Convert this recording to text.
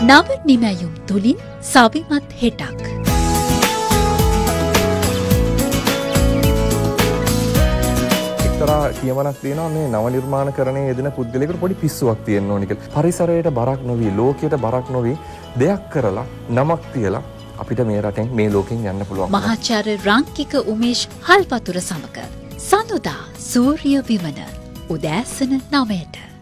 නව නිමැයුම් තුලින් සවිමත් හෙටක්. එක්තරා කියමනක් තියෙනවා මේ නව නිර්මාණකරණයේ යෙදෙන පුද්ගලයෙකුට පොඩි පිස්සුවක් තියෙන්න ඕනි කියලා. පරිසරයට බරක් නොවි, ලෝකයට බරක් නොවි දෙයක් කරලා නමක් තියලා අපිට මේ රටෙන් මේ ලෝකෙන් යන්න පුළුවන්. මහාචාර්ය රංකික උමේෂ් හල්වතුර සමග සඳුදා සූර්ය විමන උදෑසන 9ට